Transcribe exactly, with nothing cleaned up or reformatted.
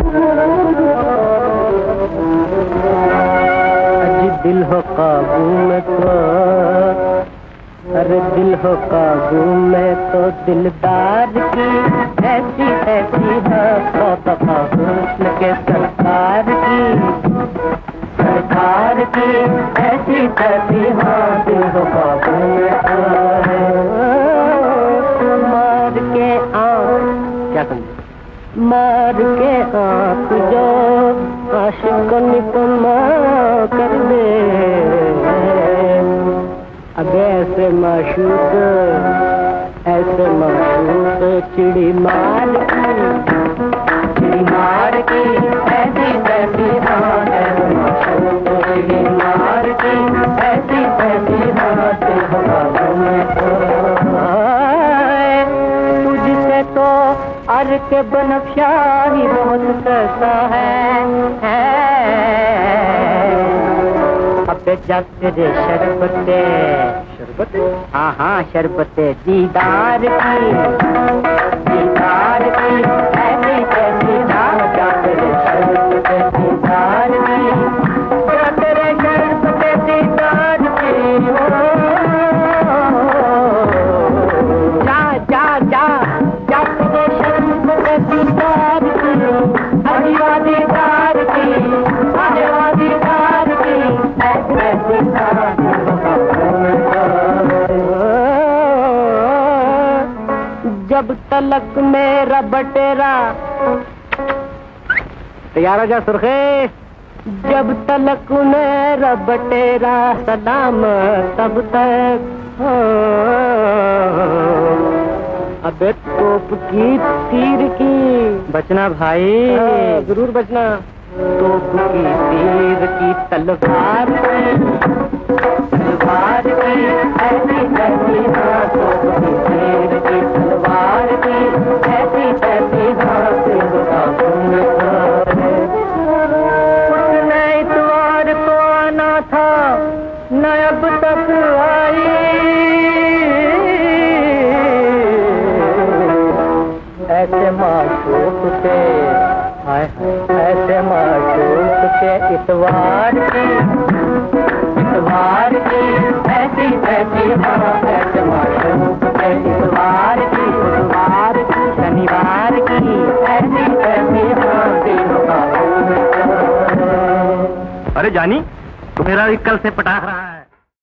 दिल हो काबू में तो, अरे दिल हो काबू में तो दिलदार की ऐसी ऐसी है दफा हुस्न के सरकार की, सरकार की ऐसी ऐसी हाँ दिल हो काबू में तो। मार के आँख क्या समझे? मार के आँख जो आशिकों को मार कर दे, अब ऐसे माशूक ऐसे माशूक चिड़ी मार की, चिड़ी मार की ऐसी ऐसी हाँ ऐसे माशूक चिड़ी मार की ऐसी ऐसी हाँ दिल हो काबू में तो। तुझसे तो अर्ज के बनफ्शा ही बहुत कैसा है, अबे जब तेरे शरबते शरबते हाँ हाँ शरबते दीदार की, दीदार की ऐसी ऐसी हाँ क्या तेरे शरबते दीदार की, क्या तेरे शरबते दीदार की जा जा जा जा तेरे शरबते दीदार की, अजीवा दीदार की, अजीवा दीदार की जब तलक मेरा बटेरा तैयार हो जा सुर्खे, जब तलक मेरा बटेरा सलाम तब तक अबे तोप की तीर की बचना भाई, जरूर बचना। तोप की तीर की तलवार की, तलवार की ऐसी ऐसी हाँ तोप की तीर की तलवार की ऐसी ऐसी हाँ दिल हो काबू में तो। उसने इतवार को आना था न अब तक आई, ऐसे माशूक से ऐसे माशूक के इतवार की, इतवार की ऐसी ऐसी हाँ ऐसे माशूक के इतवार की, इतवार की शनिवार की ऐसी ऐसी हाँ दिल हो काबू में तो। अरे जानी, तुम्हें कल से पटाख रहा है।